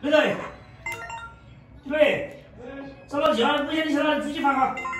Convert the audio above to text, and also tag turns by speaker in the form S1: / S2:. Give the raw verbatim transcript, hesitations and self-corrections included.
S1: 对对，找老弟了，不行你去哪自己放哈。